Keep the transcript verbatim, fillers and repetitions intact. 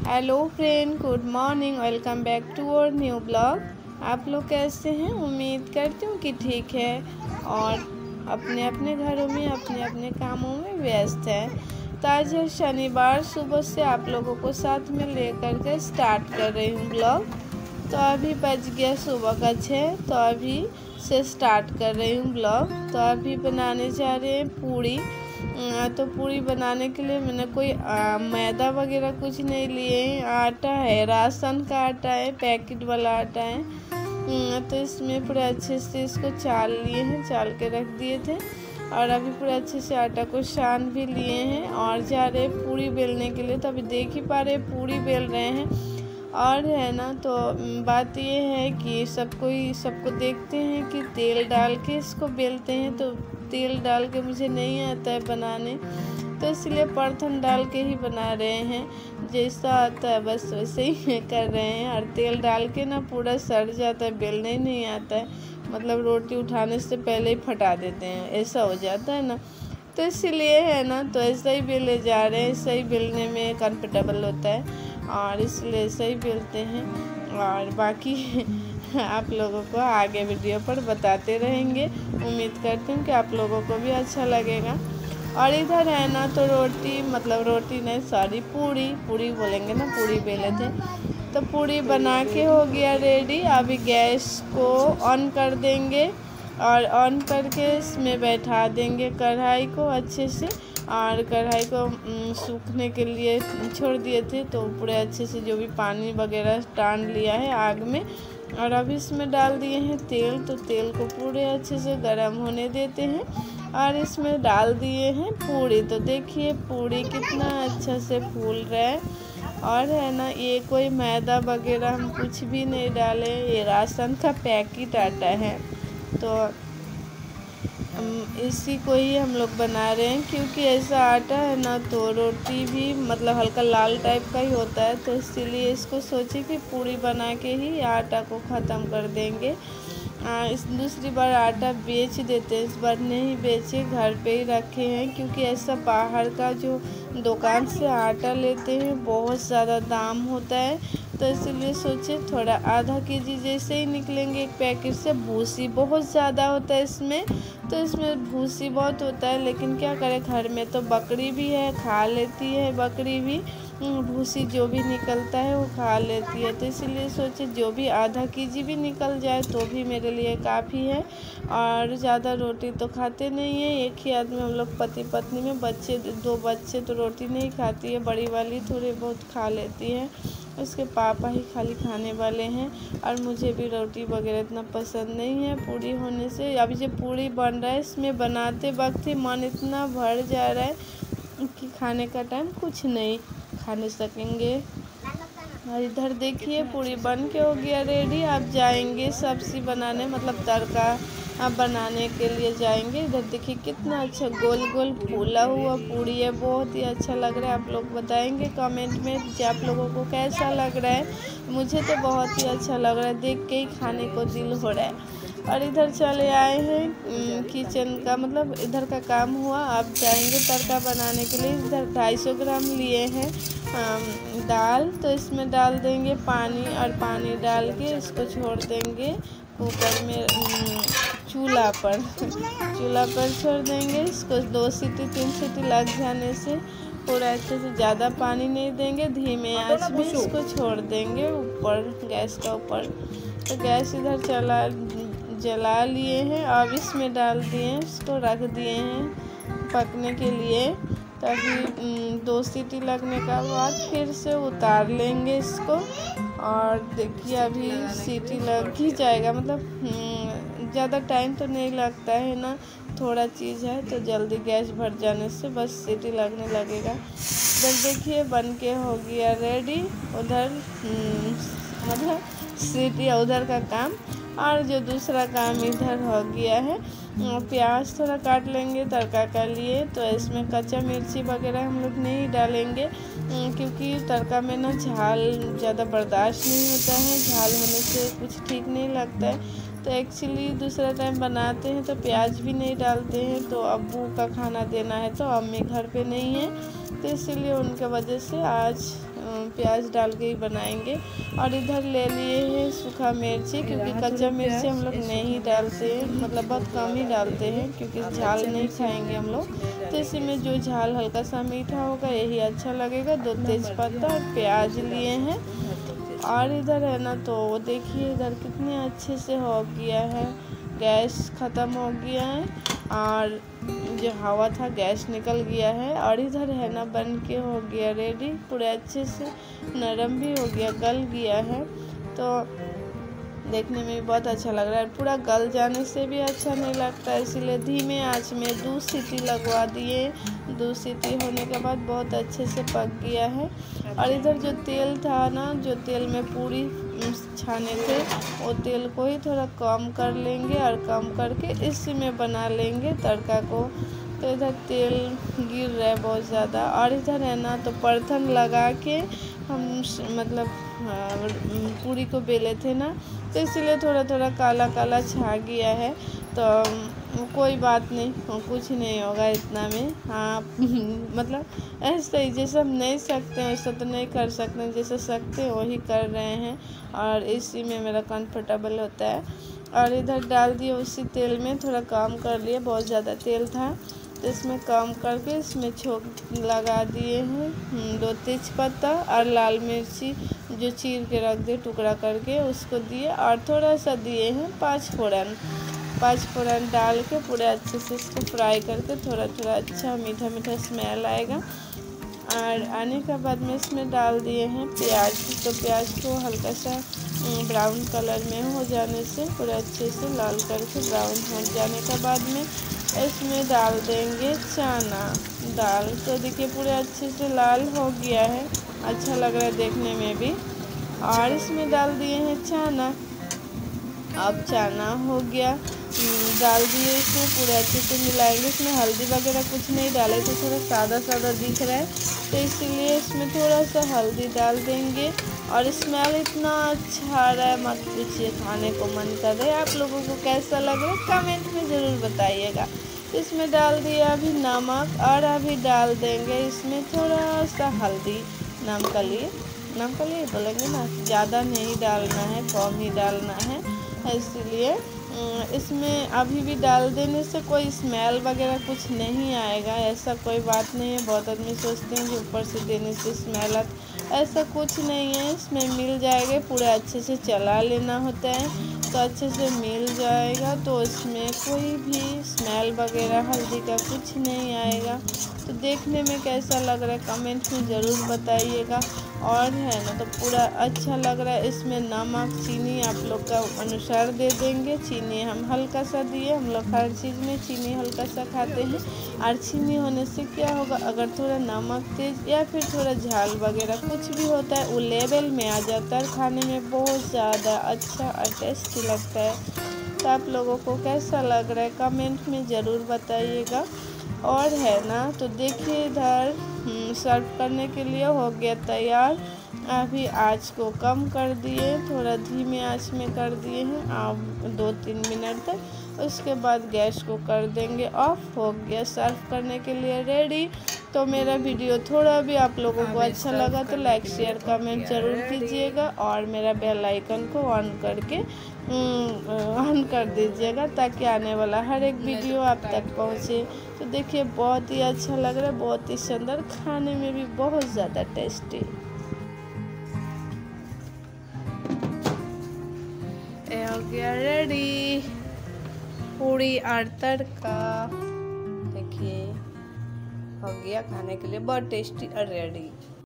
Hello friend, good morning. Welcome back to our new blog. आप लोग कैसे हैं? उम्मीद करती हूँ कि ठीक है और अपने अपने घरों में अपने अपने कामों में व्यस्त है। तो आज है शनिवार, सुबह से आप लोगों को साथ में लेकर के स्टार्ट कर रही हूँ ब्लॉग। तो अभी बज गया सुबह का छः, तो अभी से स्टार्ट कर रही हूँ ब्लॉग। तो अभी बनाने जा रहे हैं पूड़ी। तो पूड़ी बनाने के लिए मैंने कोई आ, मैदा वगैरह कुछ नहीं लिए हैं। आटा है, राशन का आटा है, पैकेट वाला आटा है। तो इसमें पूरा अच्छे से इसको चाल लिए हैं, चाल के रख दिए थे और अभी पूरा अच्छे से आटा को सान भी लिए हैं और जा रहे पूड़ी बेलने के लिए। तो अभी देख ही पा रहे पूड़ी बेल रहे हैं। और है ना, तो बात ये है कि सबको ही सबको देखते हैं कि तेल डाल के इसको बेलते हैं, तो तेल डाल के मुझे नहीं आता है बनाने, तो इसलिए परथन डाल के ही बना रहे हैं। जैसा आता है बस वैसे ही कर रहे हैं। और तेल डाल के ना पूरा सड़ जाता है, बेलने ही नहीं आता है, मतलब रोटी उठाने से पहले ही फटा देते हैं, ऐसा हो जाता है ना। तो इसीलिए है ना, तो ऐसा ही बेले जा रहे हैं, ऐसा ही बेलने में कंफर्टेबल होता है और इसलिए ऐसा ही बेलते हैं। और बाकी आप लोगों को आगे वीडियो पर बताते रहेंगे। उम्मीद करती हूँ कि आप लोगों को भी अच्छा लगेगा। और इधर है ना, तो रोटी मतलब रोटी नहीं सॉरी पूड़ी पूड़ी बोलेंगे ना, पूड़ी बेले थे। तो पूड़ी बना के हो गया रेडी। अभी गैस को ऑन कर देंगे और ऑन करके इसमें बैठा देंगे कढ़ाई को अच्छे से। और कढ़ाई को सूखने के लिए छोड़ दिए थे, तो पूरे अच्छे से जो भी पानी वगैरह टान लिया है आग में। और अभी इसमें डाल दिए हैं तेल, तो तेल को पूरे अच्छे से गर्म होने देते हैं और इसमें डाल दिए हैं पूड़ी। तो देखिए पूड़ी कितना अच्छा से फूल रहा है। और है ना, ये कोई मैदा वगैरह हम कुछ भी नहीं डाले, ये राशन का पैकेट आटा है। तो इसी को ही हम लोग बना रहे हैं, क्योंकि ऐसा आटा है ना तो रोटी भी मतलब हल्का लाल टाइप का ही होता है। तो इसीलिए इसको सोचे कि पूड़ी बना के ही आटा को ख़त्म कर देंगे। आ, इस दूसरी बार आटा बेच देते हैं, इस बार नहीं बेचे, घर पे ही रखे हैं। क्योंकि ऐसा बाहर का जो दुकान से आटा लेते हैं बहुत ज़्यादा दाम होता है, तो इसीलिए सोचे थोड़ा आधा केजी जैसे ही निकलेंगे एक पैकेट से। भूसी बहुत ज़्यादा होता है इसमें, तो इसमें भूसी बहुत होता है, लेकिन क्या करें, घर में तो बकरी भी है, खा लेती है बकरी भी, भूसी जो भी निकलता है वो खा लेती है। तो इसीलिए सोचे जो भी आधा केजी भी निकल जाए तो भी मेरे लिए काफ़ी है। और ज़्यादा रोटी तो खाते नहीं है, एक ही आदमी हम लोग पति पत्नी में, बच्चे दो बच्चे तो रोटी नहीं खाती है, बड़ी वाली थोड़ी बहुत खा लेती है, उसके पापा ही खाली खाने वाले हैं। और मुझे भी रोटी वगैरह इतना पसंद नहीं है पूड़ी होने से। अभी जो पूड़ी बन रहा है इसमें बनाते वक्त ही मन इतना भर जा रहा है कि खाने का टाइम कुछ नहीं खाने सकेंगे। और इधर देखिए पूड़ी बन के हो गया रेडी। आप जाएंगे सब्जी बनाने, मतलब तड़का आप बनाने के लिए जाएंगे। इधर देखिए कितना अच्छा गोल गोल फूला हुआ पूड़ी है, बहुत ही अच्छा लग रहा है। आप लोग बताएंगे कमेंट में कि आप लोगों को कैसा लग रहा है। मुझे तो बहुत ही अच्छा लग रहा है, देख के ही खाने को दिल हो रहा है। और इधर चले आए हैं किचन का, मतलब इधर का काम हुआ, अब जाएंगे तड़का बनाने के लिए। इधर ढाई सौ ग्राम लिए हैं दाल, तो इसमें डाल देंगे पानी और पानी डाल के इसको छोड़ देंगे कुकर में, चूल्हा पर चूल्हा पर छोड़ देंगे इसको। दो सीटी तीन सीटी लग जाने से पूरा अच्छे से, ज़्यादा पानी नहीं देंगे, धीमे आंच में इसको छोड़ देंगे ऊपर गैस का ऊपर। तो गैस इधर चला जला लिए हैं, अब इसमें डाल दिए हैं, इसको रख दिए हैं पकने के लिए। तभी दो सीटी लगने का बाद फिर से उतार लेंगे इसको। और देखिए अभी सीटी लग ही जाएगा, मतलब ज़्यादा टाइम तो नहीं लगता है ना, थोड़ा चीज़ है तो जल्दी गैस भर जाने से बस सीटी लगने लगेगा। इधर देखिए बन के हो गया रेडी। उधर मतलब सीटी उधर का काम, और जो दूसरा काम इधर हो गया है। प्याज थोड़ा काट लेंगे तड़का के लिए, तो इसमें कच्चा मिर्ची वगैरह हम लोग नहीं डालेंगे, क्योंकि तड़का में ना झाल ज़्यादा बर्दाश्त नहीं होता है, झाल होने से कुछ ठीक नहीं लगता है। तो एक्चुअली दूसरा टाइम बनाते हैं तो प्याज भी नहीं डालते हैं, तो अब्बू का खाना देना है तो अम्मी घर पे नहीं है, तो इसीलिए उनके वजह से आज प्याज डाल के ही बनाएंगे। और इधर ले लिए हैं सूखा मिर्ची, क्योंकि कच्चा मिर्ची हम लोग नहीं डालते हैं, मतलब बहुत कम ही डालते हैं, क्योंकि झाल नहीं खाएंगे हम लोग, तो इसी में जो झाल हल्का सा मीठा होगा यही अच्छा लगेगा। दो तेज़पत्ता और प्याज लिए हैं। और इधर है ना, तो देखिए इधर कितने अच्छे से हो गया है, गैस ख़त्म हो गया है और जो हवा था गैस निकल गया है। और इधर है ना बन के हो गया रेडी, पूरे अच्छे से नरम भी हो गया, गल गया है, तो देखने में भी बहुत अच्छा लग रहा है। पूरा गल जाने से भी अच्छा नहीं लगता, इसीलिए धीमे आंच में दो सीटी लगवा दिए। दो सीटी होने के बाद बहुत अच्छे से पक गया है। और इधर जो तेल था ना, जो तेल में पूरी छाने थे, वो तेल को ही थोड़ा कम कर लेंगे और कम करके इसी में बना लेंगे तड़का को। तो इधर तेल गिर रहा है बहुत ज़्यादा। और इधर है ना, तो परथन लगा के हम मतलब पूरी को बेले थे ना, तो इसलिए थोड़ा थोड़ा काला काला छा गया है, तो कोई बात नहीं, कुछ नहीं होगा इतना में। हाँ मतलब ऐसे ही जैसे हम नहीं सकते हैं वैसा तो नहीं कर सकते, जैसे सकते हैं वही कर रहे हैं, और इसी में मेरा कंफर्टेबल होता है। और इधर डाल दिए उसी तेल में, थोड़ा कम कर लिए, बहुत ज़्यादा तेल था तो इसमें कम करके इसमें छोंक लगा दिए हैं। दो तेज़पत्ता और लाल मिर्ची जो चीर के रख दे टुकड़ा करके उसको दिए, और थोड़ा सा दिए हैं पाँच फोड़न। पाँच फोड़न डाल के पूरे अच्छे से इसको फ्राई करके थोड़ा थोड़ा अच्छा मीठा मीठा स्मेल आएगा। और आने के बाद में इसमें डाल दिए हैं प्याज, तो प्याज को हल्का सा ब्राउन कलर में हो जाने से पूरे अच्छे से लाल करके ब्राउन हो जाने के बाद में इसमें डाल देंगे चना दाल। तो देखिए पूरे अच्छे से लाल हो गया है, अच्छा लग रहा है देखने में भी। और इसमें डाल दिए हैं चना। अब चना हो गया, डाल दिए इसमें, पूरे अच्छे से मिलाएंगे। इसमें हल्दी वगैरह कुछ नहीं डाले, तो थोड़ा सादा सादा दिख रहा है, तो इसीलिए इसमें थोड़ा सा हल्दी डाल देंगे। और स्मेल इतना अच्छा आ रहा है, मत पूछिए, खाने को मन कर रहा है। आप लोगों को कैसा लग रहा है कमेंट में ज़रूर बताइएगा। इसमें डाल दिया अभी नमक, और अभी डाल देंगे इसमें थोड़ा सा हल्दी, नाम का लिए नाम का लिए बोलेंगे ना, ज़्यादा नहीं डालना है, कम ही डालना है, इसलिए इसमें अभी भी डाल देने से कोई स्मेल वगैरह कुछ नहीं आएगा, ऐसा कोई बात नहीं है। बहुत आदमी सोचते हैं कि ऊपर से देने से स्मेल आता, ऐसा कुछ नहीं है, इसमें मिल जाएगा। पूरे अच्छे से चला लेना होता है तो अच्छे से मिल जाएगा, तो इसमें कोई भी स्मेल वगैरह हल्दी का कुछ नहीं आएगा। तो देखने में कैसा लग रहा है कमेंट में ज़रूर बताइएगा। और है ना, तो पूरा अच्छा लग रहा है। इसमें नमक चीनी आप लोग का अनुसार दे देंगे, चीनी हम हल्का सा दिए, हम लोग हर चीज़ में चीनी हल्का सा खाते हैं। और चीनी होने से क्या होगा, अगर थोड़ा नमक तेज या फिर थोड़ा झाल वगैरह कुछ भी होता है, वो लेवल में आ जाता है, खाने में बहुत ज़्यादा अच्छा और टेस्टी लगता है। तो आप लोगों को कैसा लग रहा है कमेंट में ज़रूर बताइएगा। और है ना, तो देखिए इधर सर्व करने के लिए हो गया तैयार। अभी आँच को कम कर दिए, थोड़ा धीमे आँच में कर दिए हैं अब दो तीन मिनट तक, उसके बाद गैस को कर देंगे ऑफ। हो गया सर्व करने के लिए रेडी। तो मेरा वीडियो थोड़ा भी आप लोगों को अच्छा लगा तो लाइक शेयर कमेंट ज़रूर कीजिएगा, और मेरा बेल आइकन को ऑन करके ऑन कर दीजिएगा, ताकि आने वाला हर एक वीडियो आप तक पहुँचे। तो देखिए बहुत ही अच्छा लग रहा है, बहुत ही सुंदर, खाने में भी बहुत ज़्यादा टेस्टी। ये हो गया रेडी पूरी और तड़का, देखिए हो गया खाने के लिए बहुत टेस्टी और रेडी।